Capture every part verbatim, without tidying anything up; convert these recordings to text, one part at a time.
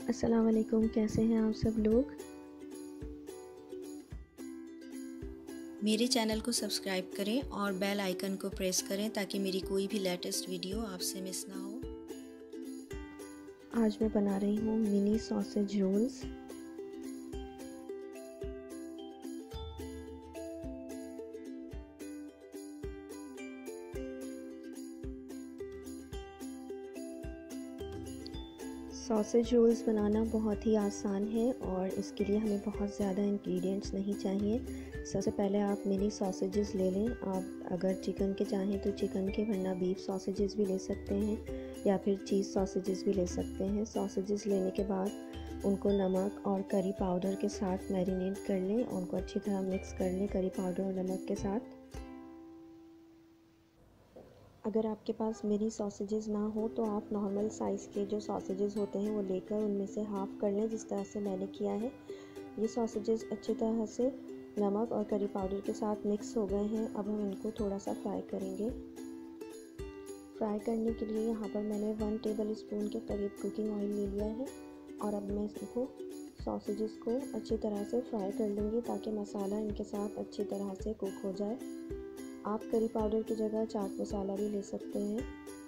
अस्सलाम वालेकुम, कैसे हैं आप सब लोग। मेरे चैनल को सब्सक्राइब करें और बेल आइकन को प्रेस करें ताकि मेरी कोई भी लेटेस्ट वीडियो आपसे मिस ना हो। आज मैं बना रही हूँ mini sausage rolls. Sausage rolls बनाना बहुत ही आसान है और इसके लिए हमें बहुत ज़्यादा इंग्रेडिएंट्स नहीं चाहिए। सबसे पहले आप मिनी सॉसेजेस ले लें। आप अगर चिकन के चाहें तो चिकन के, वरना बीफ सॉसेजेस भी ले सकते हैं या फिर चीज़ सॉसेजेस भी ले सकते हैं। सॉसेजेस लेने के बाद उनको नमक और करी पाउडर के साथ मैरिनेट कर लें। उनको अच्छी तरह मिक्स कर लें करी पाउडर और नमक के साथ। अगर आपके पास मिनी सॉसेजेस ना हो तो आप नॉर्मल साइज़ के जो सॉसेजेस होते हैं वो लेकर उनमें से हाफ़ कर लें, जिस तरह से मैंने किया है। ये सॉसेजेस अच्छी तरह से नमक और करी पाउडर के साथ मिक्स हो गए हैं। अब हम इनको थोड़ा सा फ्राई करेंगे। फ्राई करने के लिए यहाँ पर मैंने वन टेबल स्पून के करीब कुकिंग ऑयल ले लिया है और अब मैं इनको सॉसेजेस को अच्छी तरह से फ्राई कर लूँगी ताकि मसाला इनके साथ अच्छी तरह से कुक हो जाए। आप करी पाउडर की जगह चाट मसाला भी ले सकते हैं।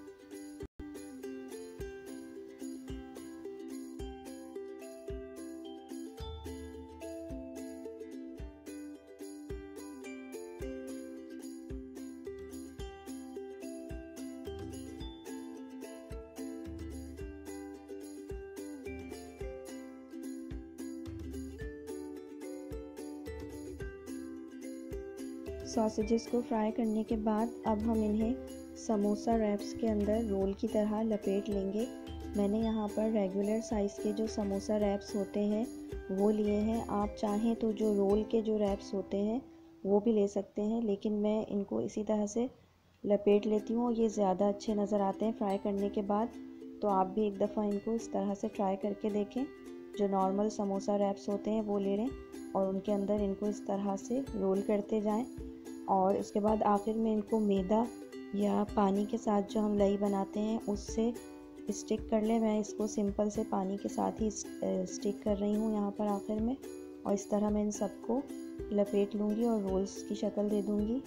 सॉसेजेस को फ्राई करने के बाद अब हम इन्हें समोसा रैप्स के अंदर रोल की तरह लपेट लेंगे। मैंने यहाँ पर रेगुलर साइज़ के जो समोसा रैप्स होते हैं वो लिए हैं। आप चाहें तो जो रोल के जो रैप्स होते हैं वो भी ले सकते हैं, लेकिन मैं इनको इसी तरह से लपेट लेती हूँ। ये ज़्यादा अच्छे नज़र आते हैं फ्राई करने के बाद। तो आप भी एक दफ़ा इनको इस तरह से ट्राई करके देखें। जो नॉर्मल समोसा रैप्स होते हैं वो ले लें और उनके अंदर इनको इस तरह से रोल करते जाएं और इसके बाद आखिर में इनको मैदा या पानी के साथ जो हम लई बनाते हैं उससे स्टिक कर लें। मैं इसको सिंपल से पानी के साथ ही स्टिक कर रही हूँ यहाँ पर आखिर में, और इस तरह मैं इन सबको लपेट लूँगी और रोल्स की शक्ल दे दूँगी।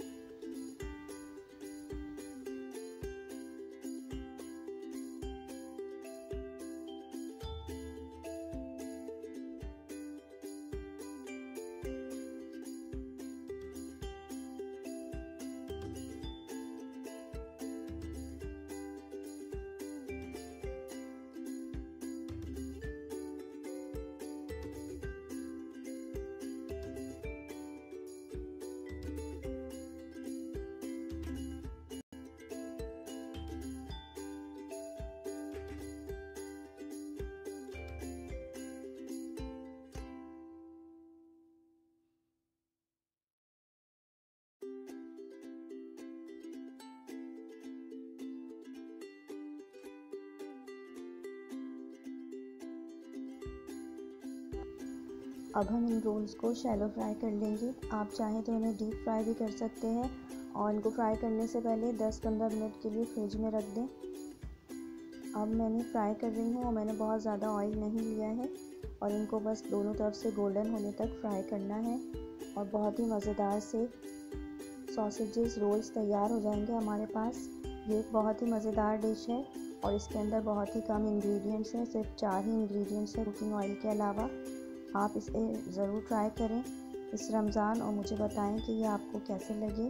अब हम इन रोल्स को शैलो फ्राई कर लेंगे। आप चाहें तो इन्हें डीप फ्राई भी कर सकते हैं और इनको फ्राई करने से पहले दस पंद्रह मिनट के लिए फ्रिज में रख दें। अब मैंने फ्राई कर रही हूँ और मैंने बहुत ज़्यादा ऑयल नहीं लिया है और इनको बस दोनों तरफ से गोल्डन होने तक फ्राई करना है और बहुत ही मज़ेदार से सॉसेजेस रोल्स तैयार हो जाएंगे हमारे पास। ये एक बहुत ही मज़ेदार डिश है और इसके अंदर बहुत ही कम इंग्रेडिएंट्स हैं, सिर्फ चार ही इंग्रेडिएंट्स हैं कुकिंग ऑयल के अलावा। आप इसे ज़रूर ट्राई करें इस रमज़ान और मुझे बताएं कि ये आपको कैसे लगे।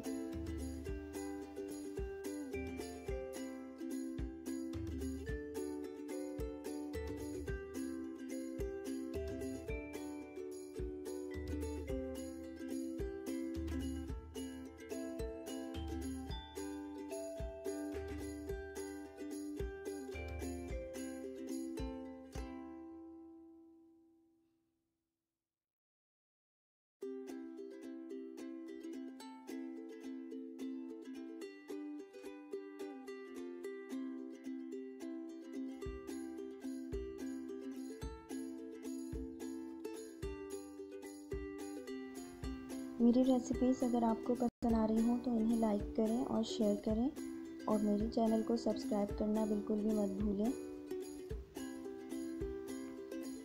मेरी रेसिपीज़ अगर आपको पसंद आ रही हों तो इन्हें लाइक करें और शेयर करें और मेरे चैनल को सब्सक्राइब करना बिल्कुल भी मत भूलें।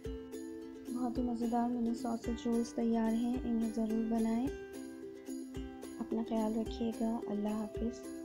बहुत ही मज़ेदार मिनी सॉसेज रोल्स तैयार हैं। इन्हें ज़रूर बनाएं। अपना ख्याल रखिएगा। अल्लाह हाफिज़।